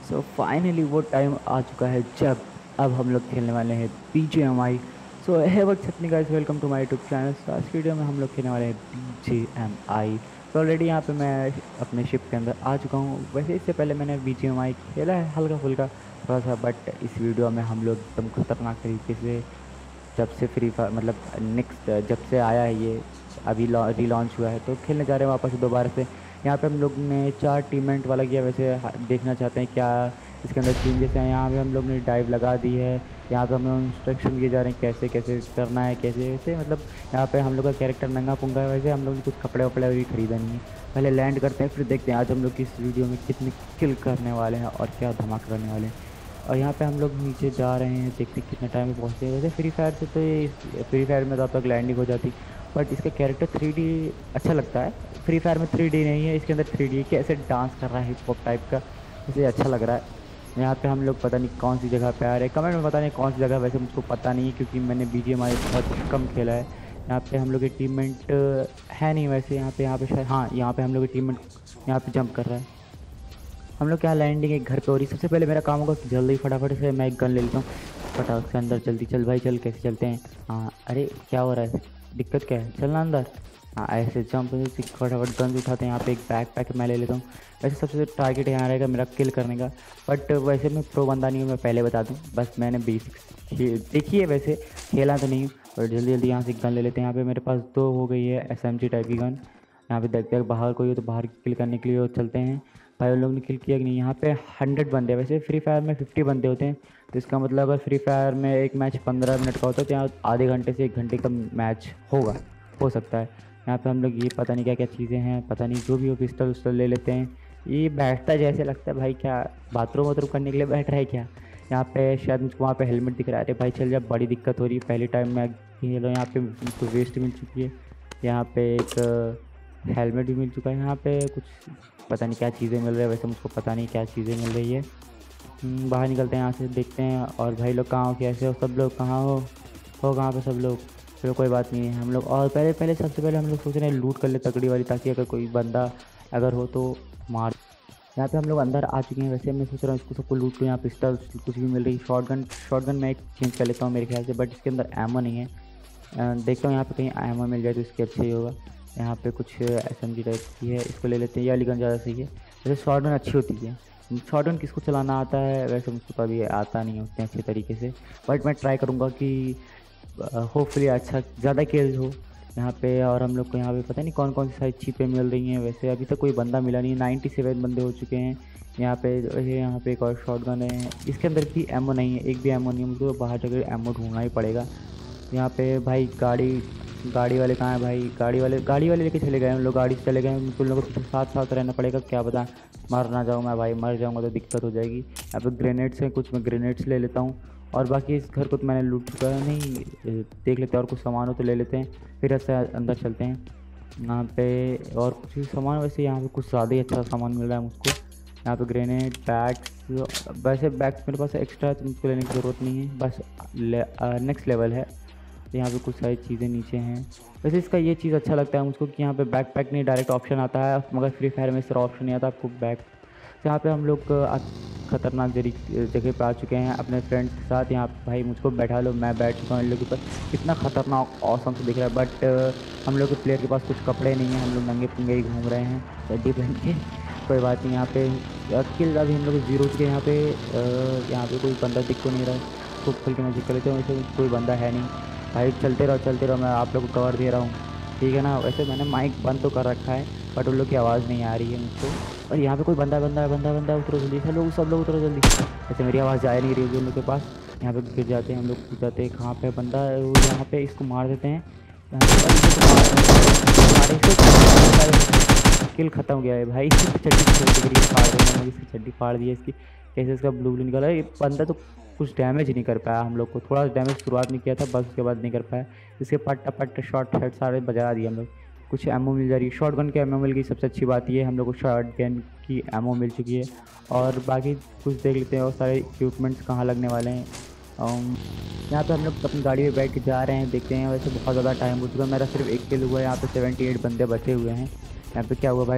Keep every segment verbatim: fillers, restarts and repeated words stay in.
So finally वो time आ चुका है जब अब हम लोग खेलने वाले हैं बी जे एम आई। सो है वक्त up guys, welcome to my YouTube channel. So आज की वीडियो में हम लोग खेलने वाले हैं बी जे एम आई। तो ऑलरेडी यहाँ पे मैं अपने शिप के अंदर आ चुका हूँ। वैसे इससे पहले मैंने बी जे एम आई खेला है हल्का फुल्का थोड़ा सा, बट इस वीडियो में हम लोग एकदम खतरनाक तरीके से जब से फ्री फायर मतलब नेक्स्ट जब से आया है ये अभी रीलॉन्च हुआ है तो खेलने जा रहे हैं वापस दोबारा से। यहाँ पे हम लोग ने चार टीमेंट वाला किया। वैसे हा- देखना चाहते हैं क्या इसके अंदर चेंजेस हैं। यहाँ पे हम लोग ने डाइव लगा दी है। यहाँ पे हम लोग इंस्ट्रक्शन दिए जा रहे हैं कैसे कैसे करना है, कैसे वैसे मतलब यहाँ पे हम लोग का कैरेक्टर नंगा पुंगा है। वैसे हम लोग ने कुछ कपड़े वपड़े भी खरीदा नहीं है। पहले लैंड करते हैं फिर देखते हैं आज हम लोग इस वीडियो में कितने किल करने वाले हैं और क्या धमाका करने वाले हैं। और यहाँ पे हम लोग नीचे जा रहे हैं, देखते हैं कितने टाइम में पहुँचते हैं। वैसे फ्री फायर से तो ये फ्री फायर में तो अब तक लैंडिंग हो जाती, बट इसका कैरेक्टर थ्री डी अच्छा लगता है। फ्री फायर में थ्री डी नहीं है, इसके अंदर थ्री डी कैसे डांस कर रहा है हिप हॉप टाइप का, इसे अच्छा लग रहा है। यहाँ पे हम लोग पता नहीं कौन सी जगह पे आ रहे हैं, कमेंट में पता नहीं कौन सी जगह। वैसे मुझको पता नहीं है क्योंकि मैंने बी जी एम आई बहुत कम खेला है। यहाँ पे हम लोग की टीममेट है नहीं वैसे। यहाँ पे यहाँ पे शायद हाँ यहाँ पे हम लोग की टीममेट यहाँ पे जंप कर रहा है। हम लोग क्या लैंडिंग एक घर पे हो रही। सबसे पहले मेरा काम होगा कि जल्दी फटाफट से मैं एक गन ले लेता हूँ फटाक से अंदर। जल्दी चल भाई चल, कैसे चलते हैं। हाँ अरे क्या हो रहा है, दिक्कत क्या है, चलना अंदर। हाँ ऐसे जंप फटाफट गन उठाते हैं। यहाँ पे एक बैक पैक मैं ले लेता हूँ। वैसे सबसे टारगेट यहाँ रहेगा मेरा किल करने का, बट वैसे मैं प्रो बंदा नहीं हूँ, मैं पहले बता दूँ। बस मैंने बेसिक्स देखी है, वैसे खेला तो नहीं हूँ। और जल्दी जल्दी यहाँ से गन ले लेते हैं। यहाँ पे मेरे पास दो हो गई है एस एम जी टाइप की गन। यहाँ पे देखते हैं बाहर कोई हो तो बाहर किल करने के लिए और चलते हैं। भाई उन लोग ने किल किया कि नहीं। यहाँ पे हंड्रेड बंदे हैं, वैसे फ्री फायर में फिफ्टी बंदे होते हैं। तो इसका मतलब अगर फ्री फायर में एक मैच पंद्रह मिनट का होता है तो यहाँ आधे घंटे से एक घंटे का मैच होगा, हो सकता है। यहाँ पे हम लोग ये पता नहीं क्या क्या चीज़ें हैं, पता नहीं जो भी हो, पिस्टल उस्टल ले लेते हैं। ये बैठता जैसे लगता है भाई, क्या बाथरूम वाथरूम करने के लिए बैठ रहा है क्या। यहाँ पे शायद मुझको वहाँ पे हेलमेट दिख रहा है। अरे भाई चल, जब बड़ी दिक्कत हो रही है, पहले टाइम में खेलो। यहाँ पे मुझको वेस्ट मिल चुकी है। यहाँ पे एक हेलमेट भी मिल चुका है। यहाँ पे कुछ पता नहीं क्या चीज़ें मिल रही है, वैसे मुझको पता नहीं क्या चीज़ें मिल रही है। हम्म, बाहर निकलते हैं यहाँ से, देखते हैं। और भाई लोग कहाँ हो, कैसे हो, सब लोग कहाँ हो हो कहाँ पे सब लोग। चलो कोई बात नहीं है हम लोग। और पहले पहले सबसे पहले हम लोग सोच रहे हैं लूट कर ले तगड़ी वाली, ताकि अगर कोई बंदा अगर हो तो मार। यहाँ पे हम लोग अंदर आ चुके हैं। वैसे मैं सोच रहा हूँ इसको सबको लूट लूँ। यहाँ पिस्टल कुछ भी मिल रही है। शॉर्ट गन शॉर्ट गन मैं एक चेंज कर लेता हूँ मेरे ख्याल से, बट इसके अंदर एमो नहीं है। अ, देखता हूँ यहाँ पे कहीं एमो मिल जाए तो इसके अच्छे ही होगा। यहाँ पे कुछ एस एम जी टाइप की है, इसको ले लेते हैं। ये वाली गन ज़्यादा सही है। वैसे शॉर्ट गन अच्छी होती है। शॉर्ट गन किसको चलाना आता है, वैसे मुझको तो अभी आता नहीं है उतने अच्छे तरीके से, बट मैं ट्राई करूँगा कि होपफुली अच्छा ज़्यादा केल्स हो यहाँ पे। और हम लोग को यहाँ पे पता नहीं कौन कौन सी सारी चीज़ें मिल रही हैं। वैसे अभी तक कोई बंदा मिला नहीं है, नाइन्टी सेवन बंदे हो चुके हैं यहाँ पे। वैसे यहाँ पे एक और शॉर्ट गन है, इसके अंदर भी एमओ नहीं है, एक भी एमओ नहीं है। मुझको बाहर जाकर एमओ ढूंढना ही पड़ेगा। यहाँ पे भाई गाड़ी गाड़ी वाले कहाँ हैं भाई। गाड़ी वाले गाड़ी वाले लेके चले गए हम लोग, गाड़ी से चले गए। उन लोगों को साथ साथ रहना पड़ेगा, क्या पता मर ना जाऊँ मैं भाई। मर जाऊँगा तो दिक्कत हो जाएगी। यहाँ पे ग्रेनेड्स हैं कुछ, मैं ग्रेनेड्स ले लेता हूँ। और बाकी इस घर को तो मैंने लूट चुका है, नहीं देख लेते हैं और कुछ सामान हो तो ले लेते हैं, फिर ऐसे अंदर चलते हैं। यहाँ पे और कुछ भी सामान, वैसे यहाँ पे कुछ ज़्यादा ही अच्छा सामान मिल रहा है मुझको। यहाँ पे ग्रेनेड बैग्स, वैसे बैग्स मेरे पास एक्स्ट्रा है तो मुझको लेने की ज़रूरत नहीं है, बस ले, नेक्स्ट लेवल है। यहाँ पे कुछ सारी चीज़ें नीचे हैं। वैसे इसका ये चीज़ अच्छा लगता है मुझको कि यहाँ पे बैक पैक नहीं डायरेक्ट ऑप्शन आता है, मगर फ्री फायर में इस तरह ऑप्शन नहीं आता आपको बैक। तो यहाँ पे हम लोग ख़तरनाक जगह पे आ चुके हैं अपने फ्रेंड्स के साथ। यहाँ पे भाई मुझको बैठा लो, मैं बैठ चुका हूँ इन लोगों के ऊपर। कितना ख़तरनाक ऑसम से दिख रहा है, बट हम लोग के प्लेयर के पास कुछ कपड़े नहीं हैं, हम लोग नंगे पुंगे ही घूम रहे हैं चड्डी पहन के। कोई बात नहीं। यहाँ पे किल अभी हम लोग जीरो चुके हैं। यहाँ पे यहाँ पे कोई बंदा दिख तो नहीं रहा है, खूब खुल के मैं चेक कर लेता हूँ। वैसे कोई बंदा है नहीं भाई। चलते रहो चलते रहो, मैं आप लोग को कवर दे रहा हूँ, ठीक है ना। वैसे मैंने माइक बंद तो कर रखा है, बट उन लोग की आवाज़ नहीं आ रही है मुझको। और यहाँ पे कोई बंदा बंदा बंदा बंदा उतरो जल्दी, सब लोग सब लोग उतरो जल्दी। वैसे मेरी आवाज़ जा नहीं रही है उन लोग के पास। यहाँ पे गिर जाते हैं हम लोग, पूछ जाते हैं कहाँ पे बंदा है। यहाँ पे इसको मार देते हैं, किल खत्म हो गया है भाई। इसकी चड्डी फाड़ रही है, इसकी चड्डी फाड़ दी है इसकी। कैसे इसका ब्लू ब्लू निकला है। ये बंदा तो कुछ डैमेज नहीं कर पाया हम लोग को, थोड़ा डैमेज शुरुआत में किया था, बस उसके बाद नहीं कर पाया। इसके पट पट शॉर्ट हेड सारे बजा दिए हम लोग। कुछ एमओ मिल जा रही है, शॉर्ट गन की एमओ मिल गई। सबसे अच्छी बात ये है हम लोग को शॉर्ट गन की एमओ मिल चुकी है। और बाकी कुछ देख लेते हैं और सारे इक्विपमेंट्स कहाँ लगने वाले हैं। यहाँ पे हम लोग अपनी गाड़ी में बैठ के जा रहे हैं, देखते हैं। वैसे बहुत ज़्यादा टाइम हो चुका है, मेरा सिर्फ एक किल हुआ है। यहाँ पे सेवेंटी एट बंदे बचे हुए हैं। यहाँ पे क्या हुआ भाई,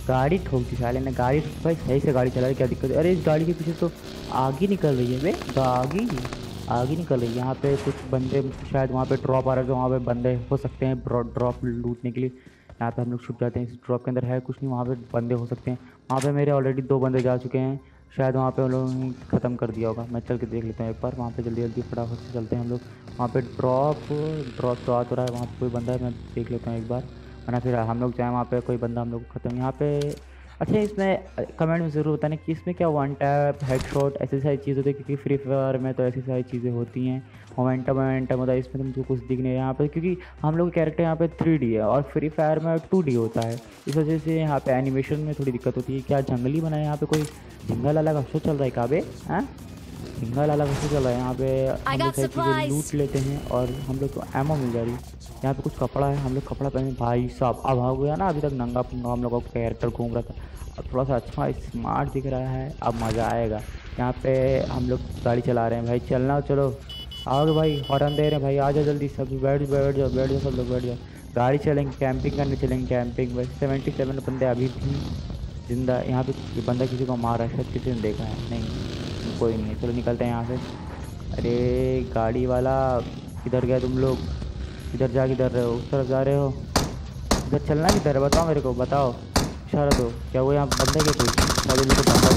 गाड़ी ठोक दी साले ने। गाड़ी भाई सही से गाड़ी चला रही, क्या दिक्कत है? अरे इस गाड़ी के पीछे तो आगे निकल रही है बे, आगे आगे निकल रही है। यहाँ पे कुछ बंदे शायद वहाँ पे ड्रॉप आ रहा है, तो वहाँ पे बंदे हो सकते हैं ड्रॉप लूटने के लिए। यहाँ पे हम लोग छुप जाते हैं। इस ड्रॉप के अंदर है कुछ नहीं, वहाँ पे बंदे हो सकते हैं। वहाँ पे मेरे ऑलरेडी दो बंदे जा चुके हैं, शायद वहाँ पे उन लोगों ने ख़त्म कर दिया होगा। मैं चल के देख लेता हूँ एक बार। वहाँ पे जल्दी जल्दी फटाफट से चलते हैं हम लोग। वहाँ पे ड्रॉप ड्रॉप तो आ तो रहा है, वहाँ पे कोई बंदा है, मैं देख लेता हूँ एक बार, वरना फिर हम लोग जाएँ वहाँ पे कोई बंदा हम लोग को ख़त्म। यहाँ पे अच्छा इसमें कमेंट में ज़रूर बताना कि इसमें क्या वन टैप हेडशॉट ऐसी सारी चीज़ होती है, क्योंकि फ्री फायर में तो ऐसी सारी चीज़ें होती हैं। मोमेंटम मोमेंटम होता है, इसमें तुमको कुछ दिख नहीं है यहाँ पे, क्योंकि हम लोग कैरेक्टर यहाँ पे थ्री डी है और फ्री फायर में टू डी होता है। इस वजह से यहाँ पे एनिमेशन में थोड़ी दिक्कत होती है। क्या जंगली बना है यहाँ पे? कोई झिंगा लाला का शो चल रहा है काबे? हाँ झिंगा लाला का शो चल रहा है यहाँ पे। हम लोग सारी चीज़ें लूट लेते हैं और हम लोग को एमो मिल जा रही है। यहाँ पे कुछ कपड़ा है, हम लोग कपड़ा पहने भाई साहब। अब हो गया ना, अभी तक नंगा पुंगा हम लोगों का कैरेक्टर घूम रहा था, अब थोड़ा सा अच्छा स्मार्ट दिख रहा है, अब मज़ा आएगा। यहाँ पे हम लोग गाड़ी चला रहे हैं भाई, चलना चलो आओगे भाई, हॉर्न दे रहे हैं भाई, आ जाओ जल्दी सब, बैठ बैठ जाओ बैठ जाओ सब लोग बैठ जाओ। गाड़ी चलेंगे, कैंपिंग करने चलेंगे, कैंपिंग भाई। सेवेंटी सेवन बंदे अभी भी जिंदा। यहाँ पे ये बंदा किसी को मार रहा है, शायद किसी ने देखा है, नहीं कोई नहीं है। चलो निकलते हैं यहाँ से। अरे गाड़ी वाला किधर गया तुम लोग? इधर जा किधर रहे हो? उस तरफ जा रहे हो? इधर चलना किधर है बताओ मेरे को, बताओ इशारा दो। क्या वो यहाँ बंदा क्या कोई? सारे लोग बंदा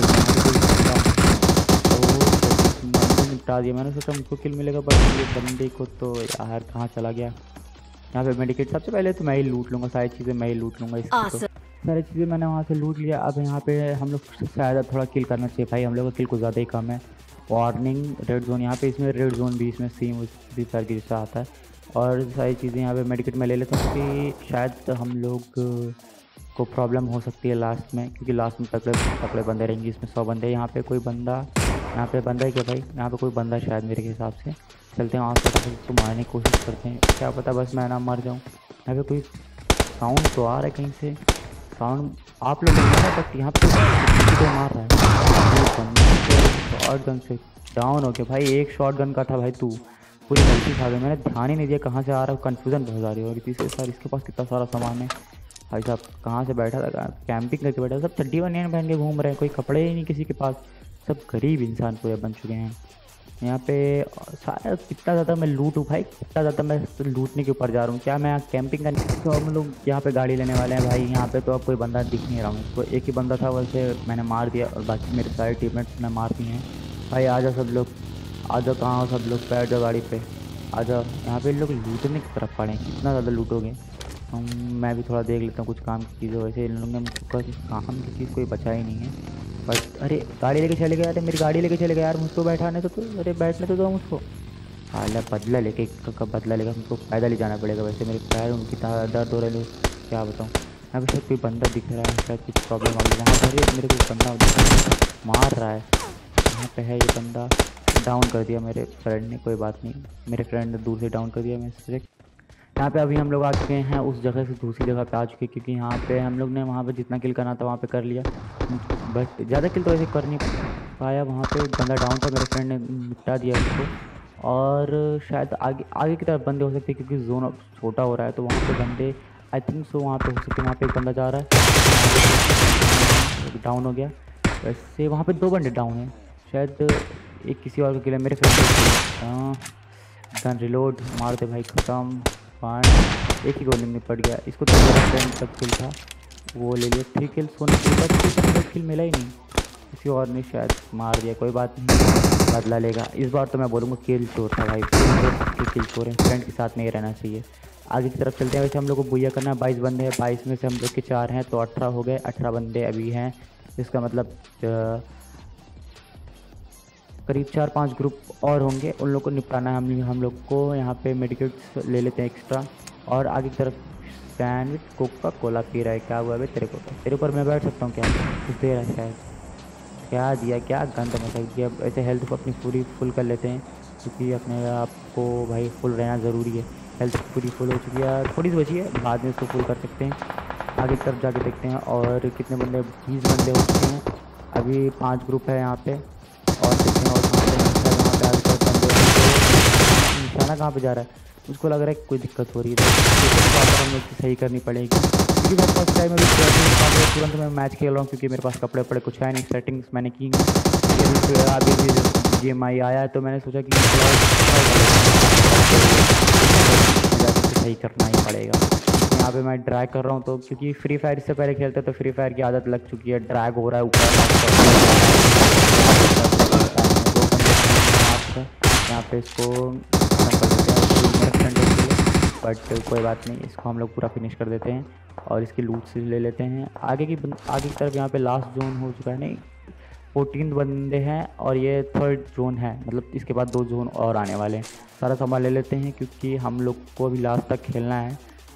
बंदे निपटा दिया मैंने, सोचा मुझको किल मिलेगा, पर ये बंदे को तो यार कहाँ चला गया। यहाँ पे मेडिकेट सबसे पहले तो मैं ही लूट लूँगा, सारी चीज़ें मैं ही लूट लूँगा। इसकी तो सारी चीज़ें मैंने वहाँ से लूट लिया। अब यहाँ पे हम लोग शायद थोड़ा किल करना चाहिए भाई, हम लोग का किल कुछ ज़्यादा ही कम है। वार्निंग रेड जोन यहाँ पे, इसमें रेड जोन भी इसमें सेम फ्री फायर की जैसा आता है। और सारी चीज़ें यहाँ पे मेडिकेट में ले लेता हूँ, क्योंकि शायद हम लोग को प्रॉब्लम हो सकती है लास्ट में, क्योंकि लास्ट में तकड़े तकड़े बंदे रहेंगे। इसमें सौ बंदे। यहाँ पे कोई बंदा, यहाँ पे बंदा है क्या भाई? यहाँ पे कोई बंदा शायद मेरे हिसाब से। चलते हैं वहाँ पर उसको मारने की कोशिश करते हैं, क्या पता बस मैं ना मर जाऊँ। यहाँ पे कोई साउंड तो आ रहा है कहीं से, साउंड आप लोग बट यहाँ पे तो मार रहा है शॉर्ट गन से। डाउन हो गया भाई, एक शॉर्ट गन का था भाई, तू पूरी गलती खा गई। मैंने ध्यान ही नहीं दिया कहाँ से आ रहा है, कन्फ्यूज़न बहुत आ रही है। और इसी से सर इसके पास कितना सारा सामान है भाई साहब, कहाँ से बैठा था, कैंपिंग करके बैठा था। सब चड्डी बनियान पहन के घूम रहे हैं, कोई कपड़े ही नहीं किसी के पास, सब गरीब इंसान पूरे बन चुके हैं। यहाँ पे सारा कितना ज़्यादा मैं लूट हूँ भाई, कितना ज़्यादा मैं लूटने के ऊपर जा रहा हूँ। क्या मैं यहाँ कैंपिंग करने, तो हम लोग यहाँ पे गाड़ी लेने वाले हैं भाई। यहाँ पे तो अब कोई बंदा दिख नहीं रहा हूँ, तो एक ही बंदा था, वैसे मैंने मार दिया और बाकी मेरे सारे टीममेट्स ने मार दिए हैं। भाई आ जाओ सब लोग, आ जाओ, कहाँ हो सब लोग? बैठ जाओ गाड़ी पे, आ जाओ। यहाँ पे लोग लूटने की तरफ पड़े, कितना ज़्यादा लूटोगे। हम मैं भी थोड़ा देख लेता हूँ कुछ काम की चीज़ें, वैसे इन लोगों ने मुझको काम की चीज़ कोई बचा ही नहीं है। बट अरे गाड़ी लेके चले गए, अरे मेरी गाड़ी लेके चले गए यार, मुझको बैठाने तो तो अरे बैठने तो दो मुझको। हाल बदला लेके कब बदला लेगा, मुझको पैदल ही जाना पड़ेगा। वैसे मेरे पैर उनकी दर्द हो रहे हैं, क्या बताऊँ। यहाँ पे शायद कोई बंदा दिख रहा है, शायद कुछ प्रॉब्लम आ गई। वहाँ पर मेरे को बंदा मार रहा है, यहाँ पे है ये बंदा। डाउन कर दिया मेरे फ्रेंड ने, कोई बात नहीं, मेरे फ्रेंड ने दूर से डाउन कर दिया। मैं डायरेक्ट यहाँ पे अभी हम लोग आ चुके हैं उस जगह से दूसरी जगह पे आ चुके हैं, क्योंकि यहाँ पे हम लोग ने वहाँ पे जितना किल करना था वहाँ पे कर लिया, बट ज़्यादा किल तो ऐसे कर नहीं पाया। वहाँ पे बंदा डाउन था, मेरे फ्रेंड ने निपटा दिया उसको। और शायद आगे आगे की तरफ बंदे हो सकते हैं, क्योंकि जोन छोटा हो रहा है, तो वहाँ पे बंदे आई थिंक सो वहाँ पे हो सकते हैं। वहाँ पे एक बंदा जा रहा है, डाउन हो गया। वैसे वहाँ पे दो बंदे डाउन हैं, शायद एक किसी और को किल है, मेरे फ्रेंड। गन रिलोड मारते भाई, ख़त्म। पाँच एक ही गोली में पड़ गया इसको, तो मेरा फ्रेंड तक किल था वो ले लिया। थ्री किल सोने के बाद किल मिला ही नहीं, किसी और ने शायद मार दिया, कोई बात नहीं, बदला लेगा। इस बार तो मैं बोलूँगा किल चोर था भाई, किल चोर है, फ्रेंड के साथ नहीं रहना चाहिए। आगे की तरफ चलते हैं। वैसे हम लोग को बुया करना है, बाईस बंदे हैं, बाईस में से हम लोग के चार हैं तो अठारह हो गए, अठारह बंदे अभी हैं। इसका मतलब करीब चार पांच ग्रुप और होंगे, उन लोग को निपटाना है हम हम लोग को। यहाँ पे मेडिकेट्स ले लेते हैं एक्स्ट्रा। और आगे की तरफ सैंडविच कोका कोला पी रहा है, क्या हुआ है तेरे को? तेरे ऊपर मैं बैठ सकता हूँ क्या? कुछ दे रहा है शायद, क्या दिया, क्या गंद मचा दिया। ऐसे हेल्थ को अपनी पूरी फुल कर लेते हैं, क्योंकि अपने आप को भाई फुल रहना ज़रूरी है। हेल्थ पूरी फुल हो चुकी है, थोड़ी सी बची है, बाद में इसको फुल कर सकते हैं। आगे की तरफ जाके देखते हैं और कितने बंदे, बीस बंदे हो चुके हैं। अभी पाँच ग्रुप है यहाँ पे, और देखते हैं। और वहाँ पे आगे बंदे, निशाना कहाँ पे जा रहा है? मुझको लग रहा है कि कोई दिक्कत हो रही है, तो हम लोग सही करनी पड़ेगी। क्योंकि मैं फर्स्ट टाइम अभी तुरंत मैं मैच खेल रहा हूँ, क्योंकि मेरे पास कपड़े वपड़े कुछ है नहीं, सेटिंग्स मैंने की हैं। अभी भी जी एम आई आया है तो मैंने सोचा कि सही करना ही पड़ेगा। यहाँ पे मैं ड्रैग कर रहा हूँ, तो क्योंकि फ्री फायर से पहले खेलते तो फ्री फायर की आदत लग चुकी है, ड्रैग हो रहा है ऊपर। यहाँ पे इसको बट कोई बात नहीं, इसको हम लोग पूरा फिनिश कर देते हैं और इसकी लूट से ले लेते हैं। आगे की आगे की तरफ यहाँ पे लास्ट जोन हो चुका है, नहीं फोर्टीन बंदे हैं और ये थर्ड जोन है, मतलब इसके बाद दो जोन और आने वाले हैं। सारा सामान ले लेते हैं क्योंकि हम लोग को अभी लास्ट तक खेलना है।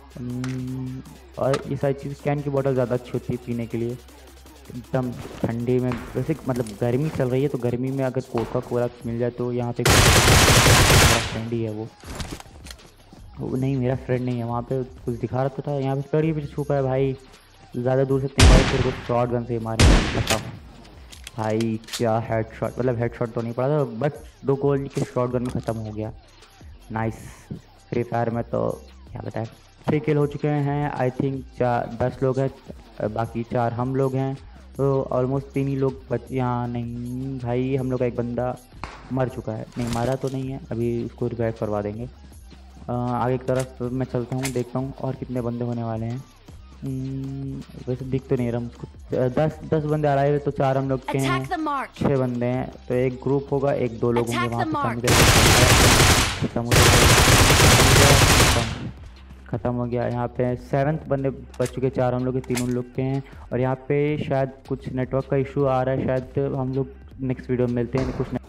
और ये सारी चीज़, कैन की बोतल ज़्यादा अच्छी होती है पीने के लिए, एकदम ठंडी में। वैसे मतलब गर्मी चल रही है तो गर्मी में अगर कोका कोला मिल जाए तो यहाँ पे मेरा फ्रेंड ही है वो वो नहीं मेरा फ्रेंड नहीं है, वहाँ पे कुछ दिखा रहा था। यहाँ पे पेड़ के पीछे छुपा है भाई, ज़्यादा दूर से तीन बार फिर कुछ शॉर्ट गन से मारने लगा भाई। क्या हेड शॉट, मतलब हेड शॉट तो नहीं पड़ा था, बट दो गोल के शॉर्ट गन में ख़त्म हो गया। नाइस। फ्री फायर में तो क्या बताएं, छः किल हो चुके हैं आई थिंक। चार दस लोग हैं, बाकी चार हम लोग हैं, तो ऑलमोस्ट तीन ही लोग बच। यहाँ नहीं भाई, हम लोग का एक बंदा मर चुका है, नहीं मारा तो नहीं है, अभी उसको रिवाइव करवा देंगे। आ, आगे की तरफ मैं चलता हूँ, देखता हूँ और कितने बंदे होने वाले हैं। वैसे दिख तो नहीं रहा मुझको, दस दस बंदे आ रहे हैं, तो चार हम लोग के हैं, छः बंदे हैं, तो एक ग्रुप होगा, एक दो लोग होंगे। वहाँ पे खत्म हो गया, ख़त्म हो गया। यहाँ पे सेवन्थ बंदे बच चुके, चार हम लोग के, तीन उन लोग के हैं। और यहाँ पे शायद कुछ नेटवर्क का इशू आ रहा है, शायद हम लोग नेक्स्ट वीडियो में मिलते हैं कुछ।